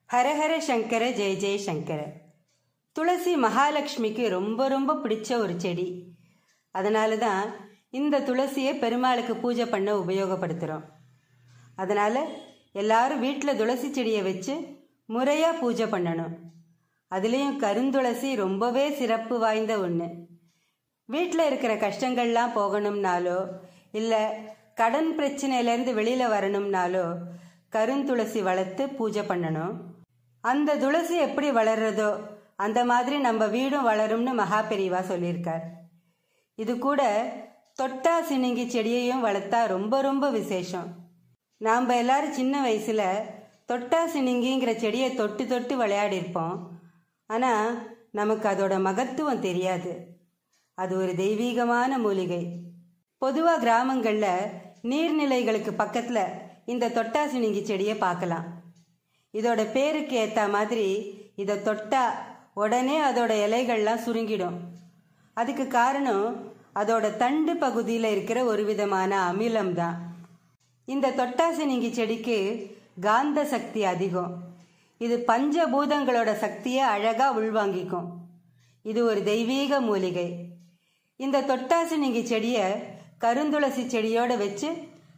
ஹரஹர சங்கர ஜெய ஜெய சங்கர. துளசி மகாலட்சுமிக்கு ரொம்ப ரொம்ப பிடிச்ச ஒரு செடி. அதனால தான் இந்த துளசியை பெருமாளுக்கு பூஜை பண்ண உபயோகப்படுத்துகிறோம். அதனால் எல்லாரும் வீட்டில் துளசி செடியை வச்சு முறையாக பூஜை பண்ணணும். அதுலேயும் கருந்துளசி ரொம்பவே சிறப்பு வாய்ந்த ஒன்று. வீட்டில் இருக்கிற கஷ்டங்கள்லாம் போகணும்னாலோ இல்லை கடன் பிரச்சனையிலேருந்து வெளியில் வரணும்னாலோ கருந்துளசி வளர்த்து பூஜை பண்ணணும். அந்த துளசி எப்படி வளர்றதோ அந்த மாதிரி நம்ம வீடும் வளரும்னு மகா பெரியவா சொல்லியிருக்கார். இது கூட தொட்டா சினுங்கி செடியையும் வளர்த்தா ரொம்ப ரொம்ப விசேஷம். நாம் எல்லாரும் சின்ன வயசில் தொட்டா சினுங்கிங்கிற செடியை தொட்டு தொட்டு விளையாடிருப்போம். ஆனால் நமக்கு அதோட மகத்துவம் தெரியாது. அது ஒரு தெய்வீகமான மூலிகை. பொதுவாக கிராமங்களில் நீர்நிலைகளுக்கு பக்கத்தில் இந்த தொட்டா சினுங்கி செடியை பார்க்கலாம். இதோட பேருக்கு ஏற்ற மாதிரி இதை தொட்டா உடனே அதோட இலைகள்லாம் சுருங்கிடும். அதுக்கு காரணம் அதோட தண்டு பகுதியில் இருக்கிற ஒரு விதமான அமிலம் தான். இந்த தொட்டாசினிங்கி செடிக்கு காந்த சக்தி அதிகம். இது பஞ்சபூதங்களோட சக்தியை அழகாக உள்வாங்கிக்கும். இது ஒரு தெய்வீக மூலிகை. இந்த தொட்டாசினிங்கி செடியை கருந்துளசி செடியோடு வச்சு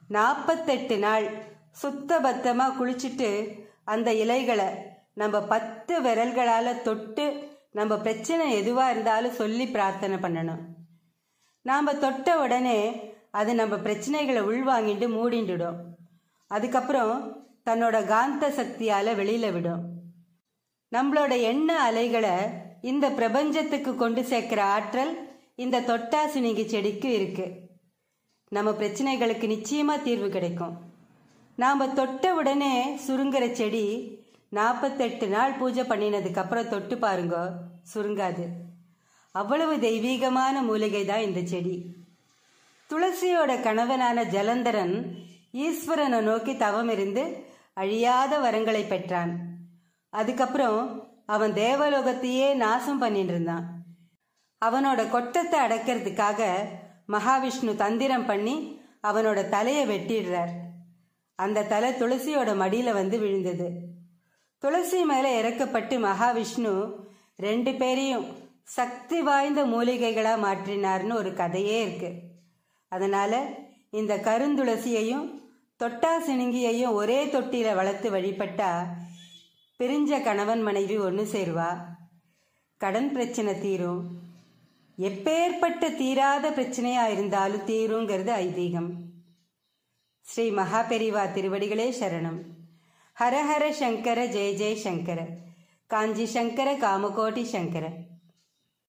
48 நாள் சுத்தபத்தமாக குளிச்சுட்டு அந்த இலைகளை நம்ம 10 விரல்களால் தொட்டு நம்ம பிரச்சனை எதுவாக இருந்தாலும் சொல்லி பிரார்த்தனை பண்ணணும். நாம் தொட்ட உடனே அது நம்ம பிரச்சனைகளை உள்வாங்கிட்டு மூடிண்டுடும். அதுக்கப்புறம் தன்னோட காந்த சக்தியால் வெளியில் விடும். நம்மளோட எண்ண அலைகளை இந்த பிரபஞ்சத்துக்கு கொண்டு சேர்க்கிற ஆற்றல் இந்த தொட்டாசினிங்கி செடிக்கு இருக்கு. நம்ம பிரச்சனைகளுக்கு நிச்சயமாக தீர்வு கிடைக்கும். நாம் தொட்ட உடனே சுருங்குற செடி 48 நாள் பூஜை பண்ணினதுக்கப்புறம் தொட்டு பாருங்க, சுருங்காது. அவ்வளவு தெய்வீகமான மூலிகை தான் இந்த செடி. துளசியோட கணவனான ஜலந்தரன் ஈஸ்வரனை நோக்கி தவம் இருந்து அழியாத வரங்களை பெற்றான். அதுக்கப்புறம் அவன் தேவலோகத்தையே நாசம் பண்ணிட்டு இருந்தான். அவனோட கொட்டத்தை அடக்கிறதுக்காக மகாவிஷ்ணு தந்திரம் பண்ணி அவனோட தலையை வெட்டிடுறார். அந்த தலை துளசியோட மடியில் வந்து விழுந்தது. துளசி மேலே இறக்கப்பட்டு மகாவிஷ்ணு 2 பேரையும் சக்தி வாய்ந்த மூலிகைகளாக மாற்றினார்னு ஒரு கதையே இருக்கு. அதனால் இந்த கருந்துளசியையும் தொட்டா சினுங்கியையும் ஒரே தொட்டியில் வளர்த்து வழிபட்டா பிரிஞ்ச கணவன் மனைவி ஒன்று சேருவா. கடன் பிரச்சனை தீரும். எப்பேற்பட்ட தீராத பிரச்சனையாக இருந்தாலும் தீருங்கிறது ஐதீகம். ஸ்ரீ மகாபெரிவா திருவடிகளே சரணம். ஹரஹர சங்கர ஜெய ஜெய சங்கர. காஞ்சி சங்கர காமகோட்டி சங்கர.